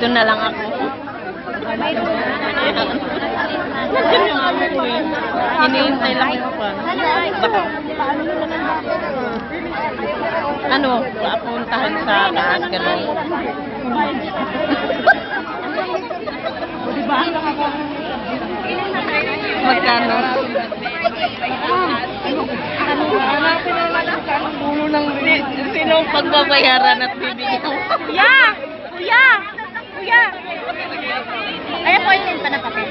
Dito na lang ako. Nandiyan yung amo ko eh. Hinihintay lang yung pa. Ano? Papuntahan sa taas, gano'n. Magkano? Hanapin na lang ang dulo ng Sino ang pagbabayaran at bibigyan? Kuya! Kuya! Kuya! Ayan po yung pa na papel.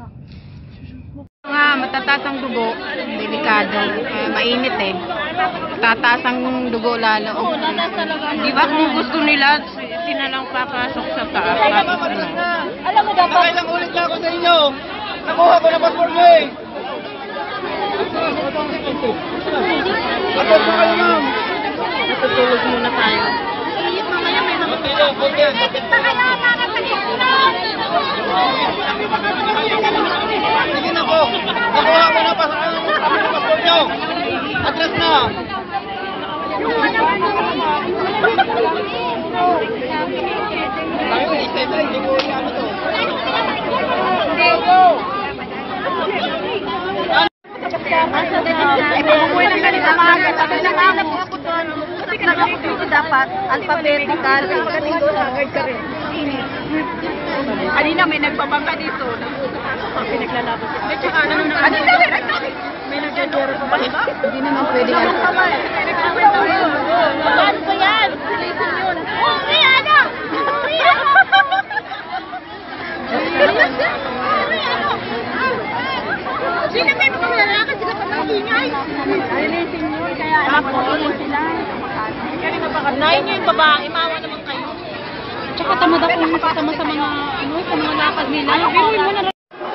Nga, matataas ang dugo. Delikado. Mainit eh. Matataas ang dugo lalo. Di ba kung gusto nila, sila lang papasok sa taas. Tapos ano. Alam mo dapat. Nakailang ulit na ako sa inyo. Nakuha ko na passport mo eh. Passport mo kayo, ma'am. Natutulog muna tayo. Mamaya may mga Bakit pa kayo, mga pag-iunan. Sige na po. Nakuha ko na passport nyo. Atras na. Tayo, isa ito. Hindi ko ano to. Ay, pumuwi ng kanina maaga. Sabi na maaga po ako doon. Kasi dito dapat alphabetical. Pagdating doon, agad ka rin. Kanina may nagpabangka dito. Pinaglalabas siya. May tsaka may nagdadero pa ba? Hindi naman pwede Ano ba yan? Silisin yun. Uwi, ano? Uwi, ano? Sino kayo mga lalakad sila pa ng ingay? Silisin yun, kaya napakulong sila. Nain niyo yung babae, mawa naman kayo. Tsaka tamad ako kasama sa mga sa mga lakad nila. Biruin mo na lang.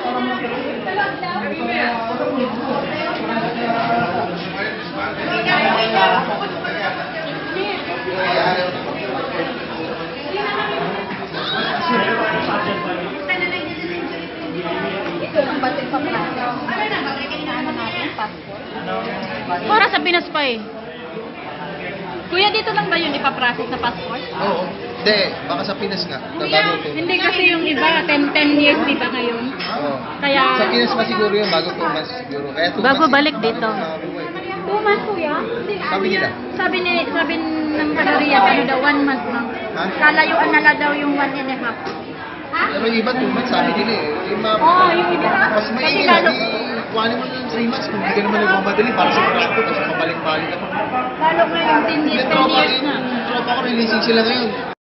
Para sa Pinas pa eh. Kuya, dito lang ba yun ipaprocess na passport? Oo. Hindi. Baka sa Pinas nga. Bago ito. Hindi kasi yung iba, 10 years di ba ngayon? Oo. Kaya... Sa Pinas pa siguro yun. Bago 2 months siguro. Kaya 2 Bago months, balik dito. nakabuhay. 2 months kuya? Sabi nila. Sabi ng Kanaria, ano daw, 1 month lang. Ha? Kalayuan na daw yung 1 and a half. Pero yung iba 2 months sabi nila eh. Yung mga... Oo, yung iba. Mas maingin na. Kuhanin mo yung 3 months kung hindi ka naman nagmamadali para sa passport kasi mabalik-balik ka pa. Lalo ngayon, 10 years na. Tropa ko, releasing sila ngayon.